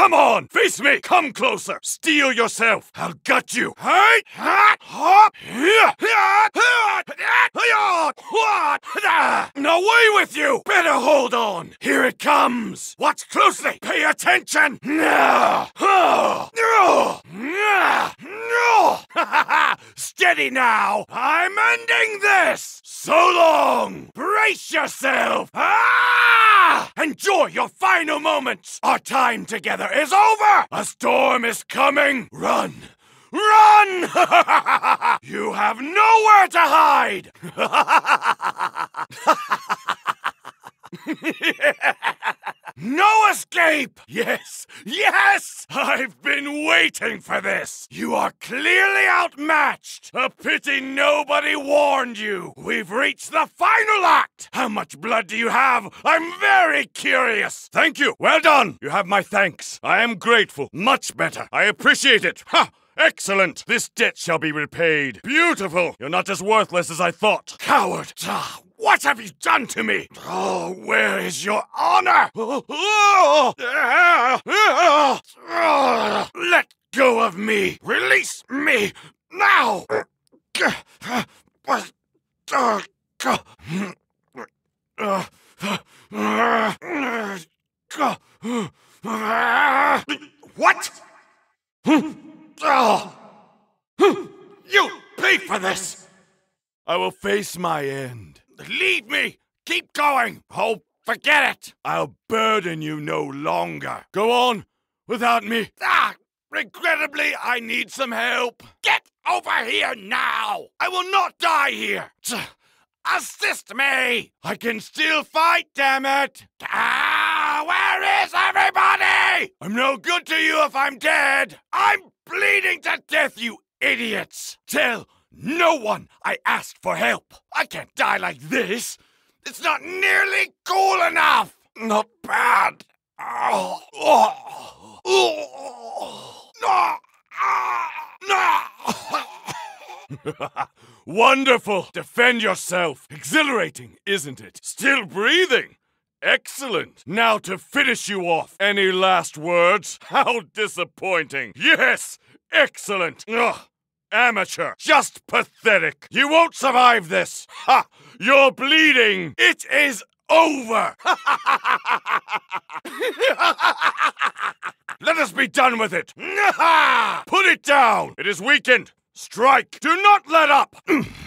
Come on, face me. Come closer. Steel yourself. I'll gut you. Hey! Away with you! Better hold on. Here it comes. Watch closely. Pay attention. Steady now. I'm ending this. So long. Brace yourself. Enjoy your final moments. Our time together is over. A storm is coming. Run. Run! You have nowhere to hide! No escape! Yes! Yes! I've been waiting for this! You are clearly outmatched! A pity nobody warned you! We've reached the final act! How much blood do you have? I'm very curious! Thank you! Well done! You have my thanks. I am grateful. Much better. I appreciate it. Ha! Excellent! This debt shall be repaid. Beautiful! You're not as worthless as I thought. Coward! What have you done to me? Oh, where is your honor? Let go of me! Release me! Now! What? You pay for this! I will face my end. Lead me! Keep going! Oh, forget it! I'll burden you no longer. Go on, without me. Regrettably, I need some help. Get over here now! I will not die here! Assist me! I can still fight, damn it! Where is everybody? I'm no good to you if I'm dead! I'm bleeding to death, you idiots! Tell no one I asked for help! I can't die like this! It's not nearly cool enough! Not bad! Wonderful! Defend yourself! Exhilarating, isn't it? Still breathing! Excellent! Now to finish you off. Any last words? How disappointing! Yes! Excellent! Ugh. Amateur! Just pathetic! You won't survive this! Ha! You're bleeding! It is over! Let us be done with it! Put it down! It is weakened! Strike! Do not let up!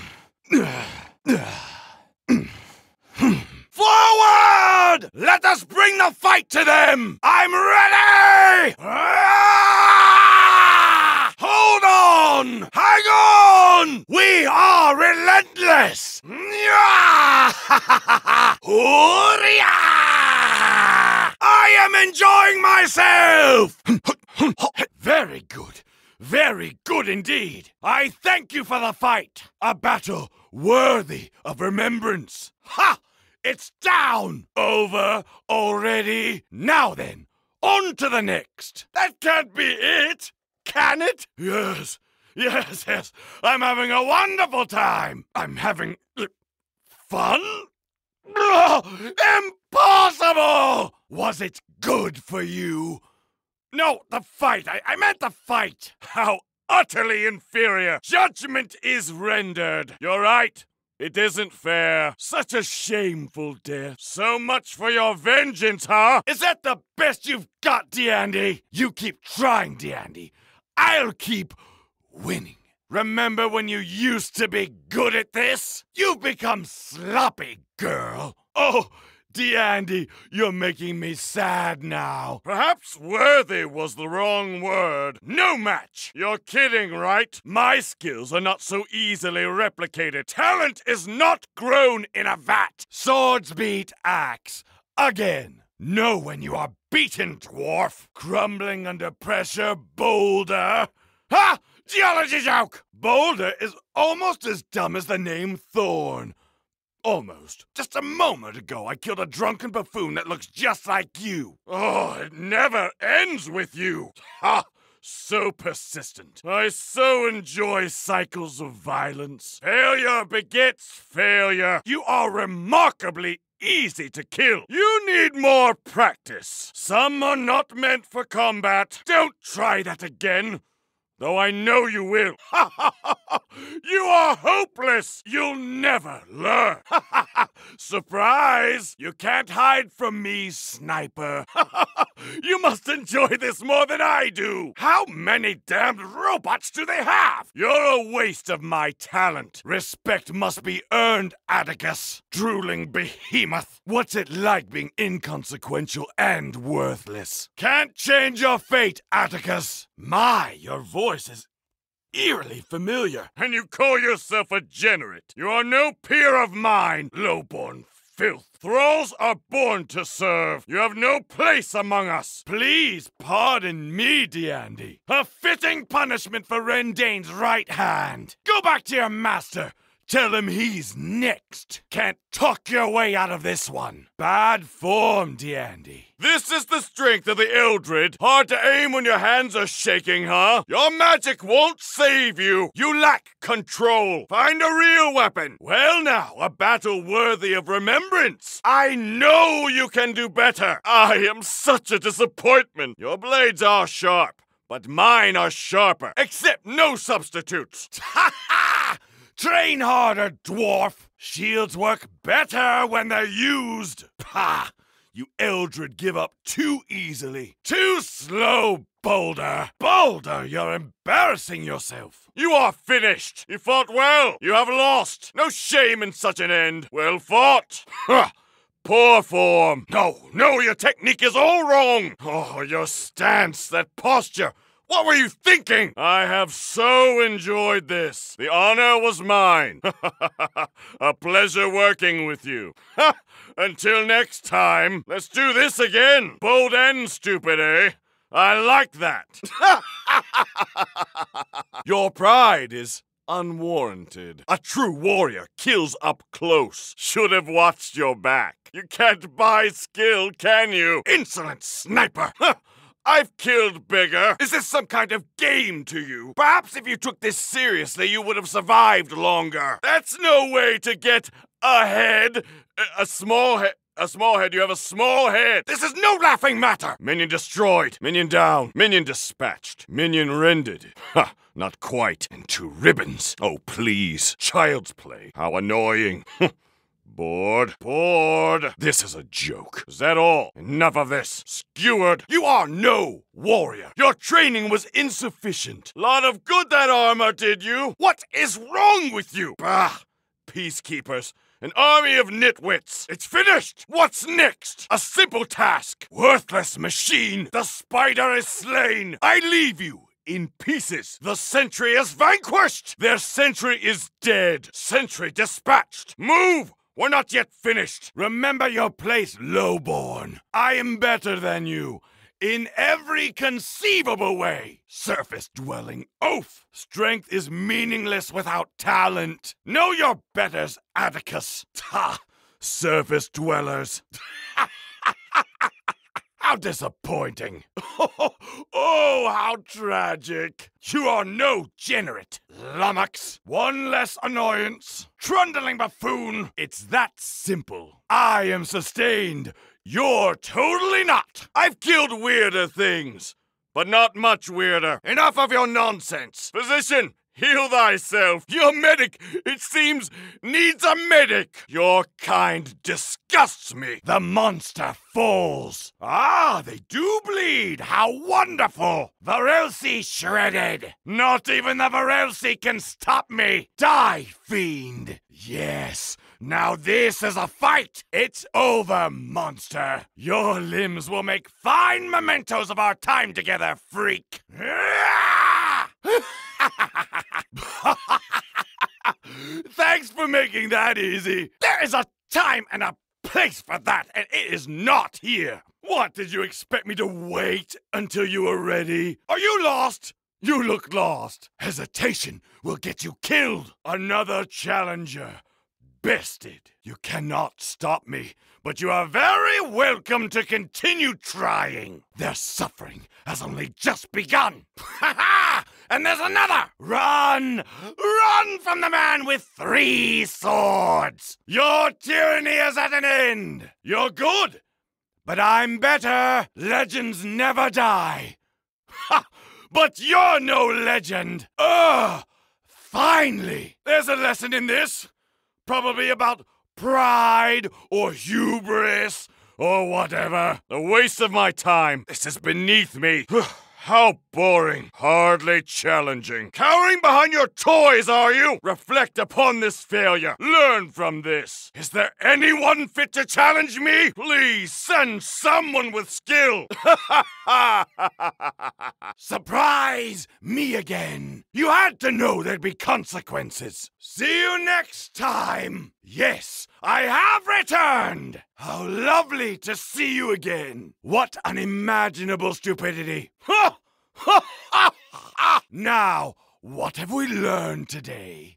Forward! Let us bring the fight to them! I'm ready! Hold on! Hang on! We are relentless! I am enjoying myself! Very good. Very good indeed. I thank you for the fight. A battle worthy of remembrance. Ha! It's down! Over already. Now then, on to the next. That can't be it, can it? Yes. Yes, yes. I'm having a wonderful time. I'm having fun? Impossible! Was it good for you? No, the fight. I meant the fight. How utterly inferior. Judgment is rendered. You're right. It isn't fair. Such a shameful death. So much for your vengeance, huh? Is that the best you've got, Diandy? You keep trying, Diandy. I'll keep winning. Remember when you used to be good at this? You've become sloppy, girl. Oh, Diandy, you're making me sad now. Perhaps worthy was the wrong word. No match. You're kidding, right? My skills are not so easily replicated. Talent is not grown in a vat. Swords beat axe. Again. Know when you are beaten, dwarf. Crumbling under pressure, boulder. Ha! Geology joke! Boulder is almost as dumb as the name Thorn. Almost. Just a moment ago, I killed a drunken buffoon that looks just like you. Oh, it never ends with you. Ha! So persistent. I so enjoy cycles of violence. Failure begets failure. You are remarkably easy to kill. You need more practice. Some are not meant for combat. Don't try that again. Though I know you will. You are hopeless! You'll never learn! Surprise! You can't hide from me, sniper. You must enjoy this more than I do! How many damned robots do they have? You're a waste of my talent. Respect must be earned, Atticus. Drooling behemoth. What's it like being inconsequential and worthless? Can't change your fate, Atticus. My, your voice is eerily familiar. And you call yourself a degenerate. You are no peer of mine, low-born filth. Thralls are born to serve. You have no place among us. Please pardon me, Diandy. A fitting punishment for Rendain's right hand. Go back to your master. Tell him he's next. Can't talk your way out of this one. Bad form, Diandy. This is the strength of the Eldred. Hard to aim when your hands are shaking, huh? Your magic won't save you. You lack control. Find a real weapon. Well now, a battle worthy of remembrance. I know you can do better. I am such a disappointment. Your blades are sharp, but mine are sharper. Accept no substitutes. Ha ha! Train harder, dwarf! Shields work better when they're used! Pah! You Eldred give up too easily. Too slow, Boulder! Boulder, you're embarrassing yourself! You are finished! You fought well! You have lost! No shame in such an end! Well fought! Ha! Poor form! No, your technique is all wrong! Oh, your stance, that posture! What were you thinking? I have so enjoyed this. The honor was mine. A pleasure working with you. Until next time, let's do this again. Bold and stupid, eh? I like that. Your pride is unwarranted. A true warrior kills up close. Should have watched your back. You can't buy skill, can you? Insolent sniper! I've killed bigger. Is this some kind of game to you? Perhaps if you took this seriously, you would have survived longer. That's no way to get ahead. A small head. You have a small head. This is no laughing matter. Minion destroyed. Minion down. Minion dispatched. Minion rendered. Ha! Not quite. And 2 ribbons. Oh, please. Child's play. How annoying. Bored. This is a joke. Is that all? Enough of this. Skewered, you are no warrior. Your training was insufficient. Lot of good that armor did you. What is wrong with you? Bah! Peacekeepers. An army of nitwits. It's finished. What's next? A simple task. Worthless machine. The spider is slain. I leave you in pieces. The sentry is vanquished. Their sentry is dead. Sentry dispatched. Move! We're not yet finished. Remember your place, lowborn. I am better than you. In every conceivable way. Surface-dwelling oaf. Strength is meaningless without talent. Know your betters, Atticus. Ha! Surface dwellers. How disappointing. Oh, how tragic. You are no degenerate, lummox. One less annoyance. Trundling buffoon. It's that simple. I am sustained. You're totally not. I've killed weirder things, but not much weirder. Enough of your nonsense. Physician, heal thyself. Your medic, it seems, needs a medic. Your kind disgusts me. The monster falls. Ah, they do bleed. How wonderful. Varelsi shredded. Not even the Varelsi can stop me. Die, fiend. Yes. Now this is a fight! It's over, monster! Your limbs will make fine mementos of our time together, freak! Thanks for making that easy! There is a time and a place for that, and it is not here! What, did you expect me to wait until you were ready? Are you lost? You look lost. Hesitation will get you killed. Another challenger. Bested. You cannot stop me, but you are very welcome to continue trying. Their suffering has only just begun. Ha ha! and there's another! Run! Run from the man with 3 swords! Your tyranny is at an end! You're good, but I'm better! Legends never die! Ha! But you're no legend! Ugh! Finally! There's a lesson in this! Probably about pride or hubris or whatever. A waste of my time. This is beneath me. How boring. Hardly challenging. Cowering behind your toys, are you? Reflect upon this failure. Learn from this. Is there anyone fit to challenge me? Please send someone with skill. Surprise! Me again. You had to know there'd be consequences. See you next time. Yes, I have returned. How lovely to see you again. What unimaginable stupidity. Now, what have we learned today?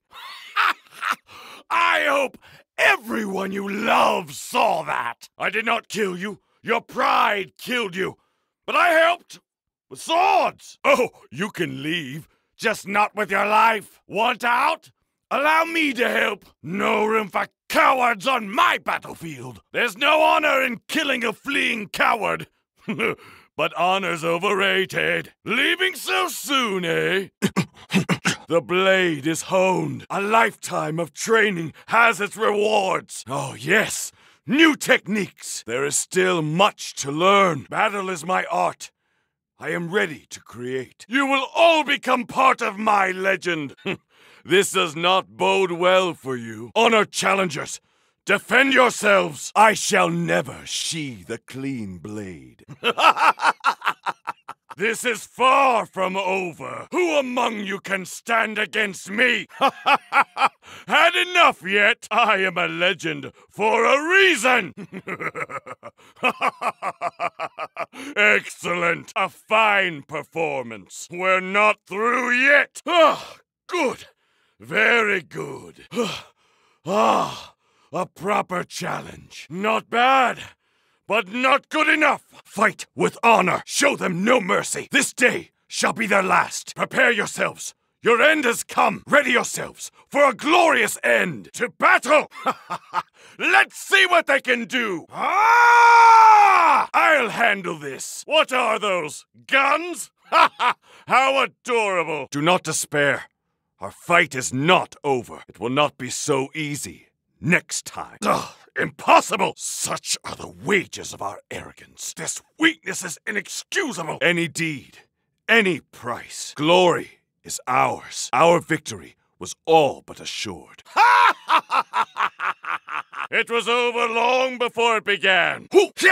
I hope everyone you love saw that. I did not kill you. Your pride killed you. But I helped. With swords. Oh, you can leave. Just not with your life. Want out? Allow me to help. No room for cowards on my battlefield. There's no honor in killing a fleeing coward. But honor's overrated. Leaving so soon, eh? The blade is honed. A lifetime of training has its rewards. Oh, yes. New techniques. There is still much to learn. Battle is my art. I am ready to create. You will all become part of my legend. This does not bode well for you. Honor challengers. Defend yourselves. I shall never sheathe a clean blade. This is far from over. Who among you can stand against me? Had enough yet? I am a legend for a reason. Excellent. A fine performance. We're not through yet. Ah, good. Very good. A proper challenge. Not bad, but not good enough. Fight with honor. Show them no mercy. This day shall be their last. Prepare yourselves. Your end has come. Ready yourselves for a glorious end. To battle! Let's see what they can do. Ah! I'll handle this. What are those? Guns? How adorable. Do not despair. Our fight is not over. It will not be so easy next time. Ugh, impossible! Such are the wages of our arrogance. This weakness is inexcusable. Any deed, any price. Glory is ours. Our victory was all but assured. It was over long before it began.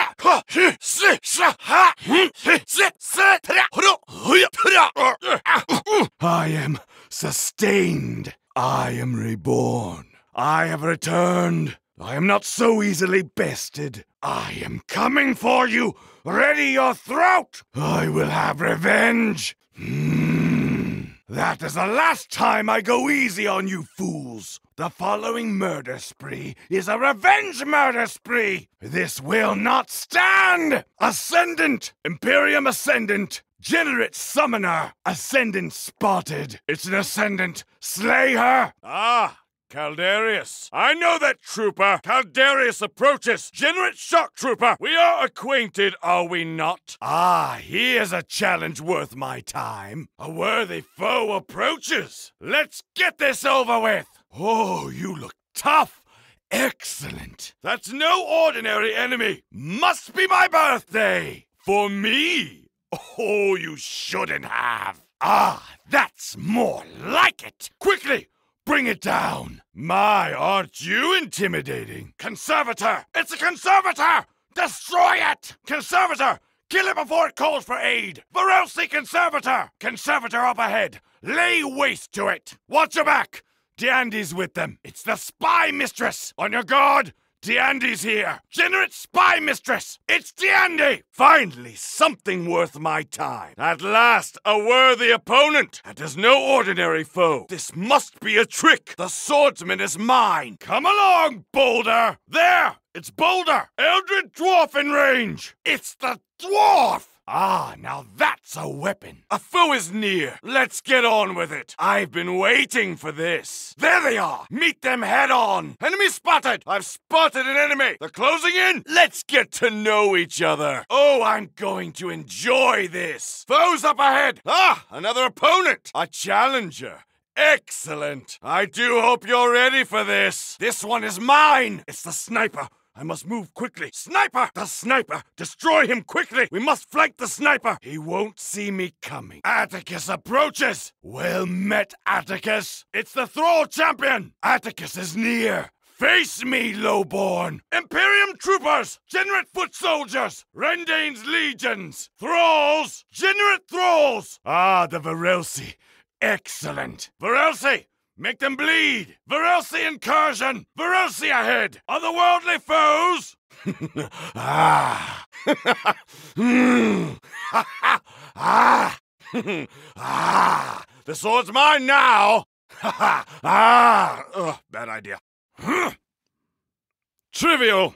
I am sustained. I am reborn. I have returned. I am not so easily bested. I am coming for you. Ready your throat. I will have revenge. That is the last time I go easy on you fools. The following murder spree is a revenge murder spree. This will not stand. Ascendant. Imperium Ascendant. Generate Summoner. Ascendant spotted. It's an Ascendant. Slay her. Ah. Caldarius. I know that trooper. Caldarius approaches. Generate Shock Trooper. We are acquainted, are we not? Ah, here's a challenge worth my time. A worthy foe approaches. Let's get this over with. Oh, you look tough. Excellent. That's no ordinary enemy. Must be my birthday. For me. Oh, you shouldn't have. Ah, that's more like it. Quickly. Bring it down. My, aren't you intimidating? Conservator! It's a Conservator! Destroy it! Conservator! Kill it before it calls for aid! Varelsi Conservator! Conservator up ahead! Lay waste to it! Watch your back! Diandi's with them. It's the Spy Mistress! On your guard! Diandi's here! Generate Spy Mistress! It's Diandi! Finally, something worth my time. At last, a worthy opponent! That is no ordinary foe. This must be a trick. The swordsman is mine. Come along, Boulder! There! It's Boulder! Eldred Dwarf in range! It's the Dwarf! Ah, now that's a weapon. A foe is near. Let's get on with it. I've been waiting for this. There they are. Meet them head on. Enemy spotted. I've spotted an enemy. They're closing in. Let's get to know each other. Oh, I'm going to enjoy this. Foes up ahead. Ah, another opponent. A challenger. Excellent. I do hope you're ready for this. This one is mine. It's the sniper. I must move quickly. Sniper! The sniper! Destroy him quickly! We must flank the sniper! He won't see me coming. Atticus approaches! Well met, Atticus! It's the Thrall champion! Atticus is near! Face me, lowborn! Imperium troopers! Generate foot soldiers! Rendain's legions! Thralls! Generate thralls! Ah, the Varelsi! Excellent! Varelsi! Make them bleed! Varelsi incursion! Varelsi ahead! Otherworldly foes! Ah! Ah! The sword's mine now! Ah! Ugh, bad idea. Trivial!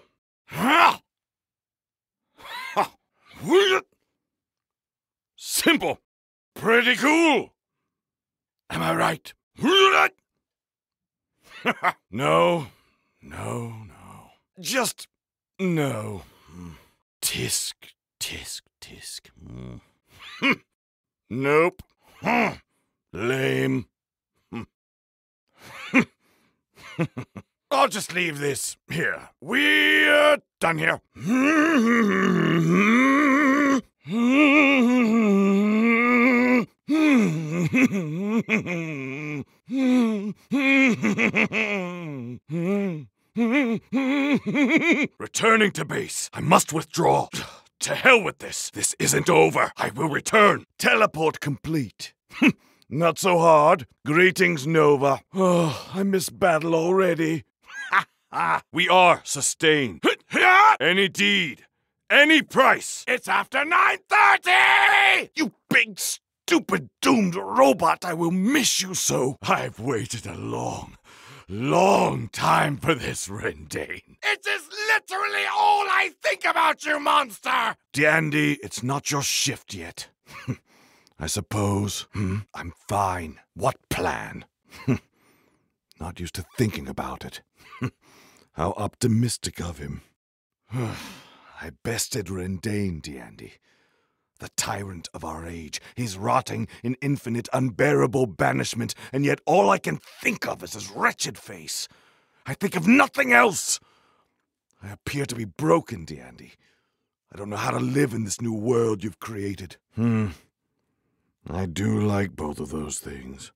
Simple! Pretty cool! Am I right? No. Just no. Tisk, tisk, tisk. Nope. Lame. I'll just leave this here. We're done here. Returning to base. I must withdraw. To hell with this. This isn't over. I will return. Teleport complete. Not so hard. Greetings, Nova. Oh, I miss battle already. We are sustained. Any deed. Any price. It's after 9:30! You big, stupid, doomed robot. I will miss you so. I've waited a long time for this, Rendain. It is literally all I think about, you monster! Dandy, it's not your shift yet. I suppose. I'm fine. What plan? Not used to thinking about it. How optimistic of him. I bested Rendain, Dandy. The tyrant of our age. He's rotting in infinite, unbearable banishment, and yet all I can think of is his wretched face. I think of nothing else. I appear to be broken, Dandy. I don't know how to live in this new world you've created. I do like both of those things.